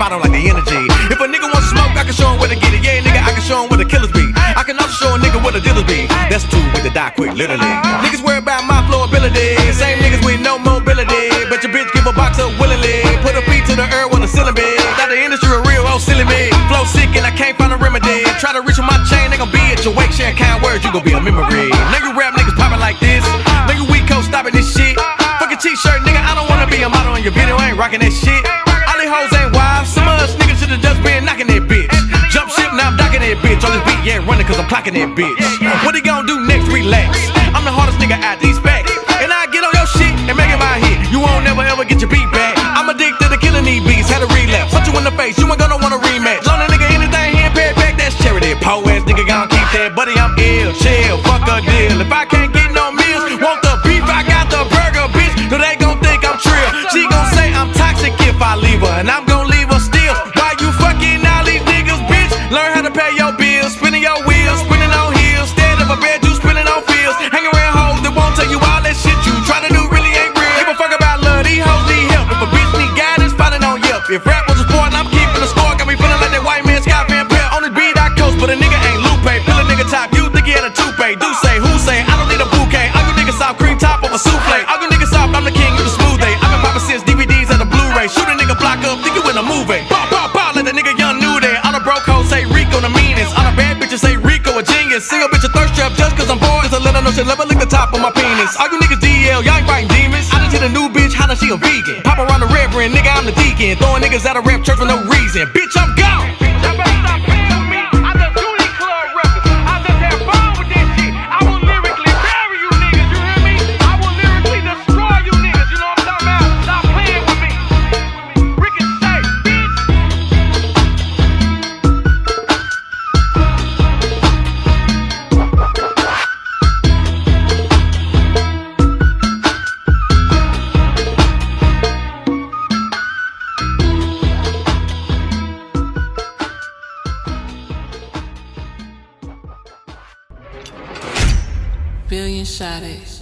I don't like the energy. If a nigga wants smoke, I can show him where to get it. Yeah, nigga, I can show him where the killers be. I can also show a nigga where the dealers be. That's two with the die quick, literally. Niggas worry about my flow ability. Same niggas with no mobility. Bet your bitch give a box up willingly. Put her feet to the earth when the ceiling big. Got the industry a real old silly me. Flow sick and I can't find a remedy. Try to reach with my chain, they gon' be at your wake. Sharing kind words, you gon' be a memory. Nigga rap niggas poppin' like this. Nigga we co stopping this shit. Fuck a t-shirt, nigga, I don't wanna be a model in your video. I ain't rockin' that shit. All these hoes ain't wives. Some of us niggas should've just been knocking that bitch. Jump ship, now I'm docking that bitch. On this beat, yeah, running cause I'm clocking that bitch. What he gon' do next? Relax. I'm the hardest nigga out these facts. And I get on your shit and make it my hit. You won't never ever get your beat back. I'm addicted to killing these beats. Had a relapse. Punch you in the face, you ain't gonna want a rematch. Loan a nigga anything, he ain't paid back, that's charity. Po ass nigga gon' keep that. Buddy, I'm ill, chill, fuck a deal. If I can't get no meals, want the beef, I got the burger, bitch. Do they gon' think I'm trill? She gon' say I'm toxic if I leave her, and I'm gon' leave her still. Why you fucking all these niggas, bitch? Learn how to pay your bills, spinning your wheels, spinning on heels. Instead of a bed, you spinning on fields. Hanging around hoes that won't tell you all that shit you try to do really ain't real. Give a fuck about love, these hoes need help. If a bitch need guidance, find it on Yelp. If rap was a sport and I'm keeping the score, got me feeling like that white man Scott Van Pelt. On this beat I coast, but a nigga ain't Lupe. Fill a nigga top, you think he had a toupee. Do say, who say, I don't need a bouquet. All you niggas soft, cream top of a souffle. All you niggas soft, I'm the king of the smooth day. I've been popping since DVDs and the Blu-ray. Shoot a nigga block up, think you in a movie. Pop, pop, pop, let the nigga young new day. All the broke hoes say Rico the meanest. All the bad bitches say Rico a genius. Single bitch a thirst trap just cause I'm bored. Cause I let her know she never lick the top of my penis. All you niggas DL, y'all ain't fighting demons. I just hit a new bitch, how does she a vegan? Pop around the reverend, nigga, I'm the deacon. Throwing niggas out of rap church for no reason. Bitch, I'm gone. Billion Shotties.